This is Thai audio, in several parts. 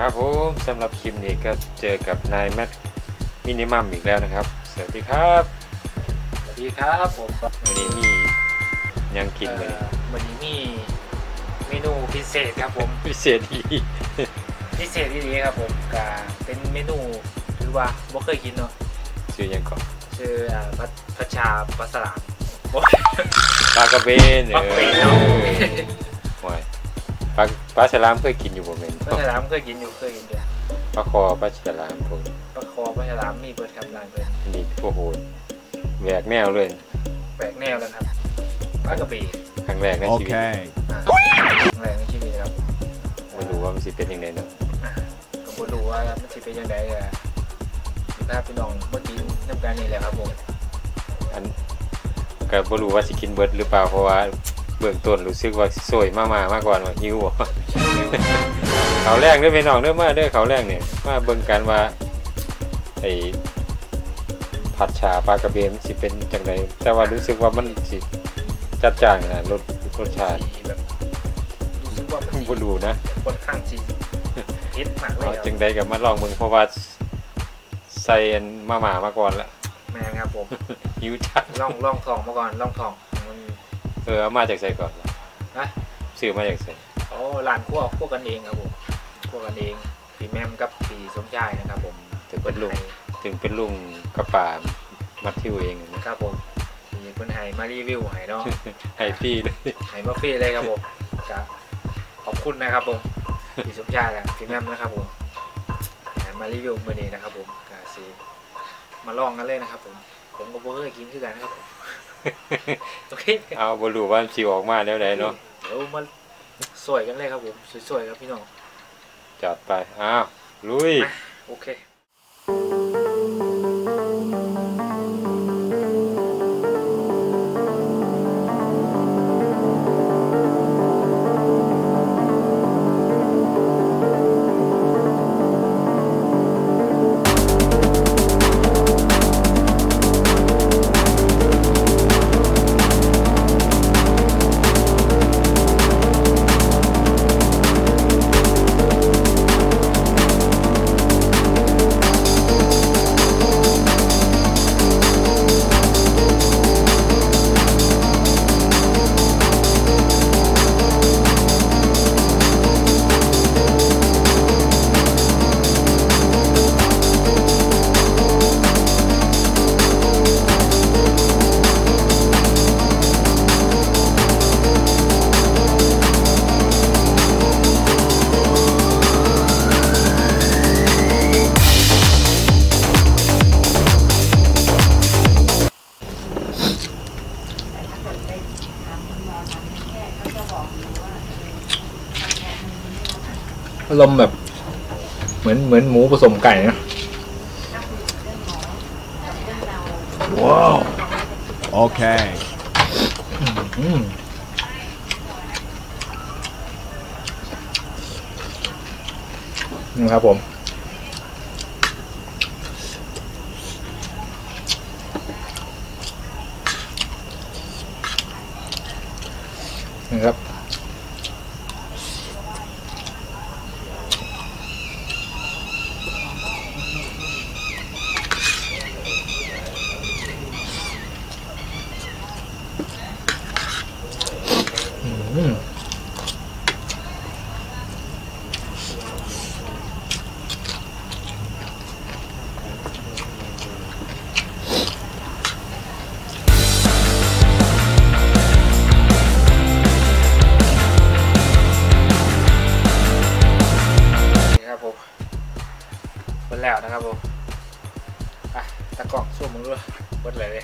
ครับผมสำหรับคลิปนี้ก็เจอกับนายแมทมินิมัมอีกแล้วนะครับสวัสดีครับสวัสดีครับผมวันนี้มียังกินเลยวันนี้มีเมนูพิเศษครับผมพิเศษดีพิเศษดีครับผมก็เป็นเมนูหรือว่าบ่เคยกินเนาะชื่อยังก่อนชื่อพัชชาปลาสลัดปลากระเบนปลากระเบนเนาะปลาฉลามเคยกินอยู่บ่แม่นปลาฉลามเคยกินอยู่ปลาคอปลาฉลามพวกปลาคอปลาฉลามมีเบิดครับร้านเบิดนี่โอ้โหแหวกแนวเลยแปลกแนวแล้วครับปลากระเบนครั้งแรกในชีวิตครั้งแรกในชีวิตครับไม่รู้ว่ามันสิเป็นยังไงเนาะก็บ่รู้ว่ามันสิเป็นยังไงถ้าพี่น้องเมื่อกี้น้ำกันนี่แหละครับผมอันก็บ่รู้ว่าสิกินเบิดหรือเปล่าเพราะว่าเบื้องต้นรู้สึกว่าสวยมากกว่าหิวเขาแรกเด้อพี่น้องเด้อมาเด้อเขาแรกเนี่ยมาเบิ่งกันว่าไอ้ผัดฉ่าปลากระเบนสิเป็นจังไดแต่ว่ารู้สึกว่ามันสิจัดจ้านนะรสชาติแบบรู้สึกว่าบ่รู้นะค่อนข้างสิเผ็ดมากเลยจังไดก็มาลองเบิ่งเพราะว่าใส่มามาก่อนละแม่ครับผมหิวจัดลองทองมาก่อนลองทองเอามาจากใส่ก่อนนะซื้อมาจากใส่ร้านคั่วกันเองครับผมคั่วกันเองพี่แม่มกับพี่สมชายนะครับผมถึงเป็นลุงกระป่ามัดทิวเองนะครับผมมีคนให้มารีวิวให้เนาะให้ฟรีเลยให้มาฟรีเลยครับผมขอบคุณนะครับผมพี่สมชายและพี่แม่มนะครับผมให้มารีวิวมื้อนี้นะครับผมกะสิมาลองกันเลยนะครับผมก็บ่เคยกินคือกันนะครับผมโอเคเอาบ่รู้ว่าสิออกมาแล้วใดเนาะเดี๋ยวมาสวยกันเลยครับผมสวยๆครับพี่น้องจัดไปอ้าวลุยโอเคลมแบบเหมือนหมูผสมไก่นะว้าวโอเคนี่ครับผมนี่ครับแล้วนะครับผมตะกอกสู้มึงด้วยเบิดเลย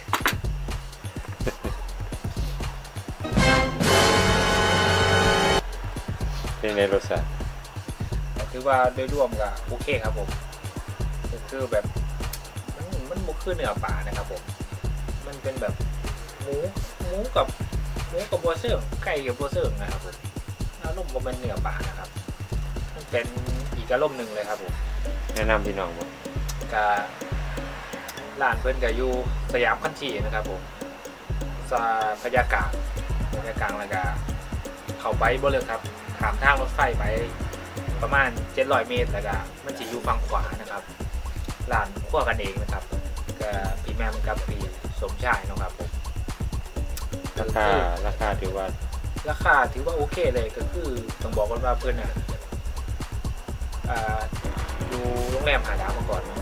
เป็นในรสชาติถือว่าโดยรวมก็โอเคครับผมคือแบบมันมุกคือเนื้อปลานะครับผมมันเป็นแบบหมูกับบัวเสื่อมไก่กับบัวเสื่อมนะครับผมอารมณ์มันเป็นเนื้อปลานะครับมันเป็นอีกอารมณ์หนึ่งเลยครับผมแนะนำพี่น้องว่าร้านเพิ่นก็อยู่สยามคันธีนะครับผมพญากลางแล้วก็เข้าไปบ่เลยครับขามทางรถไฟไปประมาณ700 เมตรแล้วก็มันจะอยู่ฝั่งขวานะครับร้านคั่วกันเองนะครับก็พี่แมมกับพี่สมชายนะครับผมราคาถือว่าราคาถือว่าโอเคเลยก็คือต้องบอกกันว่าเพื่อนอยู่โรงแรมหาดาวมาก่อนเนาะ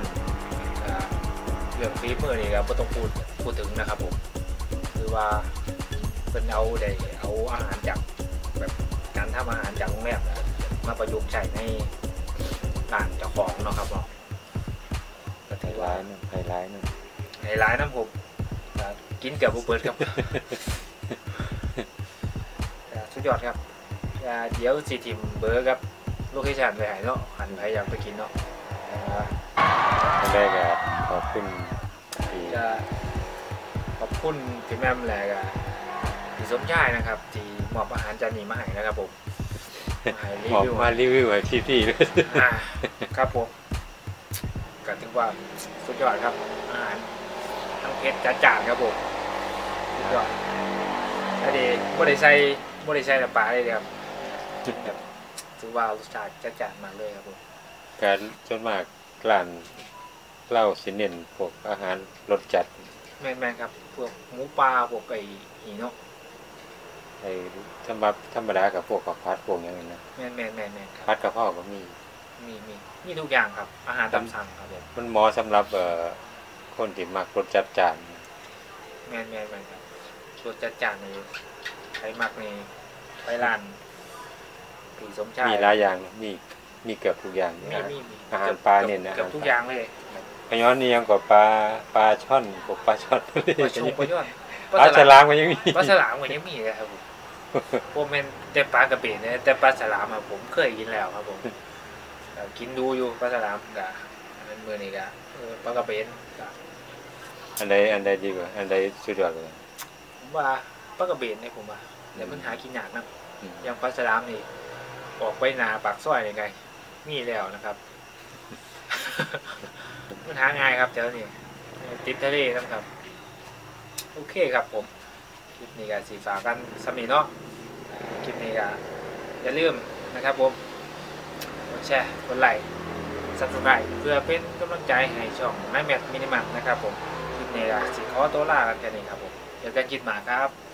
เรื่องฟีเมอร์นี่ครับก็ต้องพูดถึงนะครับผมคือว่าเป็นเอาอาหารจากแบบการทำอาหารจากโรงแรมมาประยุกต์ใช้ในร้านเจ้าของเนาะครับเนาะก็ไฮถือไลว่าท์นะไฮไลท์นะไฮไลท์นะผมกินเกือบบุเบิร์ดครับ สุดยอดครับเดี๋ยวสิทีมเบอร์ครับโลเคชั่นไปหายเนาะหันไปอยากไปกินเนาะอันแรกก็ขอบคุณที่จะขอบคุณพี่แม่มแหละกับพี่สมชายนะครับที่มอบอาหารจานนี้มาให้นะครับผมมาให้รีบอกวิวมารีวิวให้พี่ๆเลยครับผมก็ถือว่าสุดยอดครับอาหารทั้งเผ็ดจัดจ้านครับผมสุดยอดอันนี้ไม่ได้ใส่น้ำปลาเลยครับแบบถือว่ารสชาติจัดจ้านมากเลยครับผมการจนมากร้านเหล้าสิเน้นพวกอาหารรสจัดแม่นครับพวกหมูปลาพวกไก่หีเนาะไอ้ธรรมดากับพวกข้าวผัดพวกอย่างนั้นนะแม่นคผัรัดกะเพราก็มีมีทุกอย่างครับอาหารตามสั่งครับผมมันเหมาะสำหรับคนที่มักรสจัดจ้านแม่นครับส่วนจัดจานนี่ใครมักนี่ไปร้านผีสมชายมีหลายอย่างมีเกือบทุกอย่างมีอาหารปลาเนี่ยนะเกือบทุกอย่างเลยขย้อนนี่ยังกว่าปลาช่อนพวกปลาช่อนปลาชูปลายอดปลาฉลามก็ยังมีปลาฉลามก็ยังมีเลยครับผมผมเป็นแต่ปลากระเบนเนี่ยแต่ปลาฉลามอะผมเคยกินแล้วครับผมกินดูอยู่ปลาฉลามกะเป็นมือนี่กะปลากระเบนกะอันใดดีกว่าอันใดสุดยอดเลยผมว่าปลากระเบนเนี่ยผมว่าเดี๋ยวมันหากินยากนะอืมอย่างปลาฉลามนี่ออกไปนาปากซอยยังไงมีแล้วนะครับ มันหาง่ายครับเจ้านี่ติดทะเลนะครับ โอเคครับผมคลิปนี้ก็สีฝากกันสมีเนาะคลิปนี้ก็อย่าลืมนะครับผมกดแชร์กดไลค์ซับสไครต์เพื่อเป็นกำลังใจให้ช่องไนแมทมินิมัมนะครับผมคลิปนี้ก็สีขอตัวลากันแค่นี้ครับผมเดี๋ยวกันคลิปหมาครับ